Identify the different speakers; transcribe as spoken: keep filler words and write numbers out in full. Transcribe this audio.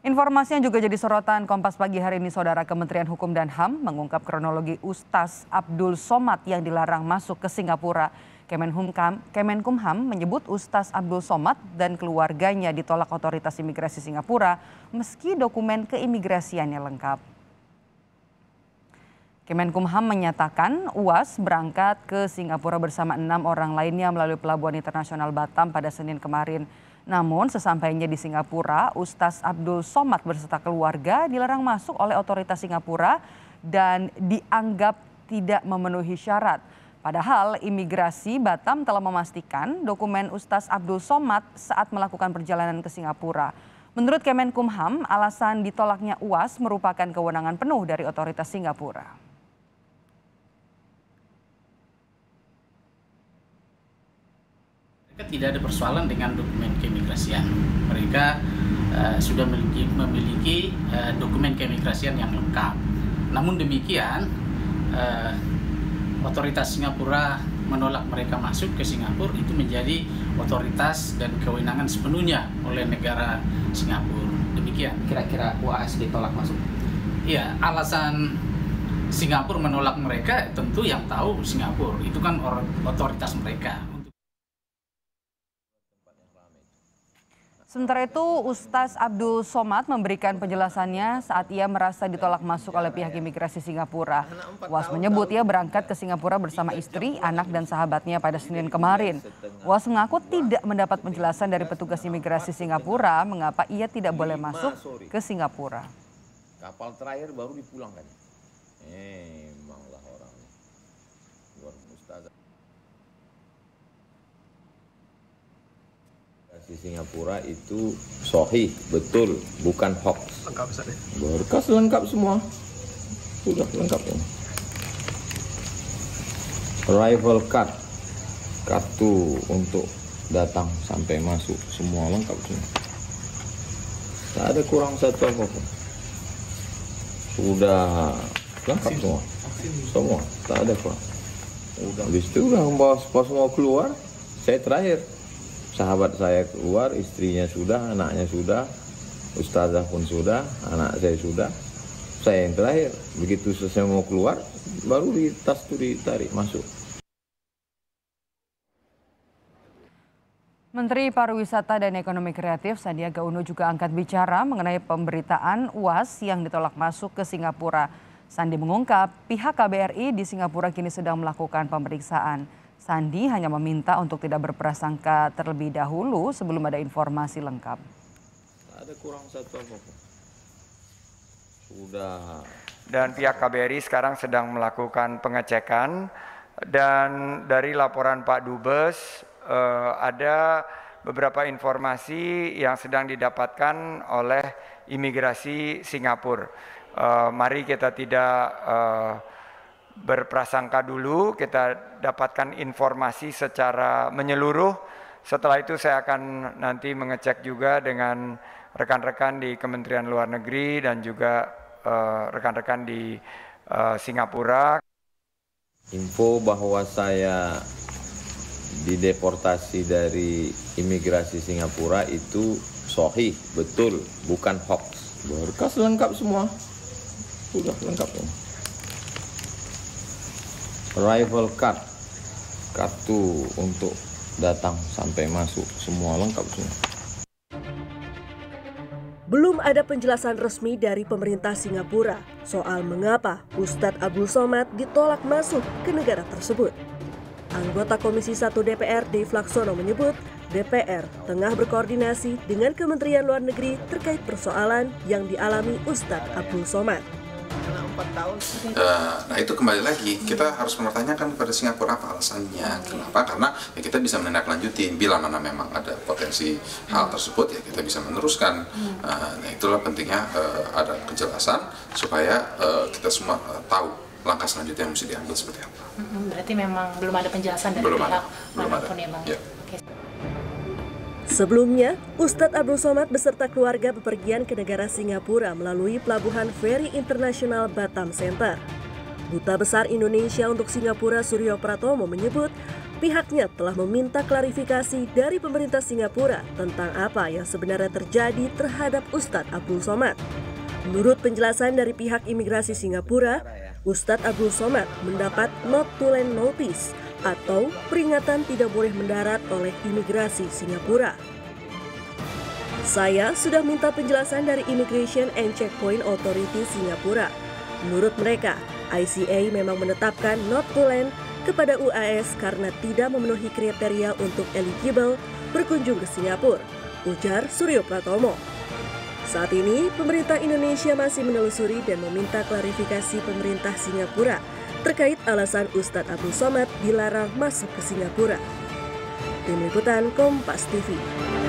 Speaker 1: Informasi yang juga jadi sorotan Kompas Pagi hari ini, Saudara, Kementerian Hukum dan H A M mengungkap kronologi Ustaz Abdul Somad yang dilarang masuk ke Singapura. Kemenhumkam, Kemenkumham menyebut Ustaz Abdul Somad dan keluarganya ditolak otoritas imigrasi Singapura meski dokumen keimigrasiannya lengkap. Kemenkumham menyatakan U A S berangkat ke Singapura bersama enam orang lainnya melalui Pelabuhan Internasional Batam pada Senin kemarin. Namun sesampainya di Singapura, Ustaz Abdul Somad beserta keluarga dilarang masuk oleh otoritas Singapura dan dianggap tidak memenuhi syarat. Padahal imigrasi Batam telah memastikan dokumen Ustaz Abdul Somad saat melakukan perjalanan ke Singapura. Menurut Kemenkumham, alasan ditolaknya U A S merupakan kewenangan penuh dari otoritas Singapura.
Speaker 2: Tidak ada persoalan dengan dokumen keimigrasian. Mereka uh, sudah memiliki, memiliki uh, dokumen keimigrasian yang lengkap. Namun demikian, uh, otoritas Singapura menolak mereka masuk ke Singapura itu menjadi otoritas dan kewenangan sepenuhnya oleh negara Singapura. Demikian.
Speaker 3: Kira-kira U A S ditolak masuk?
Speaker 2: Iya, alasan Singapura menolak mereka tentu yang tahu Singapura. Itu kan otoritas mereka.
Speaker 1: Sementara itu, Ustaz Abdul Somad memberikan penjelasannya saat ia merasa ditolak masuk oleh pihak imigrasi Singapura. U A S menyebut ia berangkat ke Singapura bersama istri, anak dan sahabatnya pada Senin kemarin. U A S mengaku tidak mendapat penjelasan dari petugas imigrasi Singapura mengapa ia tidak boleh masuk ke Singapura.
Speaker 4: Kapal terakhir baru dipulangkan. Emanglah orang luar Ustaz. Di Singapura itu sahih, betul, bukan hoax.
Speaker 5: Lengkap, Ustaz.
Speaker 4: Berkas lengkap semua. Sudah lengkap ya. Arrival card, kartu untuk datang sampai masuk, semua lengkap semua. Tak ada kurang satu apapun. Sudah lengkap semua. Semua, tak ada kurang. Udah, habis itu udah pas mau keluar, saya terakhir. Sahabat saya keluar, istrinya sudah, anaknya sudah, ustazah pun sudah, anak saya sudah, saya yang terakhir. Begitu selesai mau keluar, baru di tas itu ditarik masuk.
Speaker 1: Menteri Pariwisata dan Ekonomi Kreatif Sandiaga Uno juga angkat bicara mengenai pemberitaan U A S yang ditolak masuk ke Singapura. Sandi mengungkap pihak K B R I di Singapura kini sedang melakukan pemeriksaan. Sandi hanya meminta untuk tidak berprasangka terlebih dahulu sebelum ada informasi lengkap.
Speaker 4: Tak ada kurang satu apapun. Sudah.
Speaker 6: Dan pihak K B R I sekarang sedang melakukan pengecekan dan dari laporan Pak Dubes eh, ada beberapa informasi yang sedang didapatkan oleh imigrasi Singapura. Eh, mari kita tidak eh, berprasangka dulu, kita dapatkan informasi secara menyeluruh. Setelah itu saya akan nanti mengecek juga dengan rekan-rekan di Kementerian Luar Negeri dan juga rekan-rekan uh, di uh, Singapura.
Speaker 4: Info bahwa saya dideportasi dari imigrasi Singapura itu sahih, betul, bukan hoax. Berkas lengkap semua. Sudah lengkap ya. Arrival card, kartu untuk datang sampai masuk, semua lengkap semua.
Speaker 7: Belum ada penjelasan resmi dari pemerintah Singapura soal mengapa Ustadz Abdul Somad ditolak masuk ke negara tersebut. Anggota Komisi satu D P R Dave Laksono menyebut D P R tengah berkoordinasi dengan Kementerian Luar Negeri terkait persoalan yang dialami Ustadz Abdul Somad.
Speaker 8: Uh, nah itu kembali lagi kita harus mempertanyakan kepada Singapura apa alasannya, kenapa? Karena ya kita bisa menindaklanjuti bila mana memang ada potensi hal tersebut ya kita bisa meneruskan. Uh, nah itulah pentingnya uh, ada kejelasan supaya uh, kita semua uh, tahu langkah selanjutnya yang mesti diambil seperti apa.
Speaker 9: Berarti memang belum ada penjelasan dari
Speaker 8: belum
Speaker 9: pihak
Speaker 8: ada, belum ada.
Speaker 9: Ya, Bang?
Speaker 8: Ya.
Speaker 7: Sebelumnya, Ustadz Abdul Somad beserta keluarga bepergian ke negara Singapura melalui Pelabuhan Feri Internasional Batam Center. Duta Besar Indonesia untuk Singapura Suryo Pratomo menyebut, pihaknya telah meminta klarifikasi dari pemerintah Singapura tentang apa yang sebenarnya terjadi terhadap Ustadz Abdul Somad. Menurut penjelasan dari pihak imigrasi Singapura, Ustadz Abdul Somad mendapat not to land notice atau peringatan tidak boleh mendarat oleh imigrasi Singapura. Saya sudah minta penjelasan dari Immigration and Checkpoint Authority Singapura. Menurut mereka, I C A memang menetapkan not to land kepada U A S karena tidak memenuhi kriteria untuk eligible berkunjung ke Singapura, ujar Suryo Pratomo. Saat ini, pemerintah Indonesia masih menelusuri dan meminta klarifikasi pemerintah Singapura terkait alasan Ustadz Abdul Somad dilarang masuk ke Singapura. Tim Liputan Kompas T V.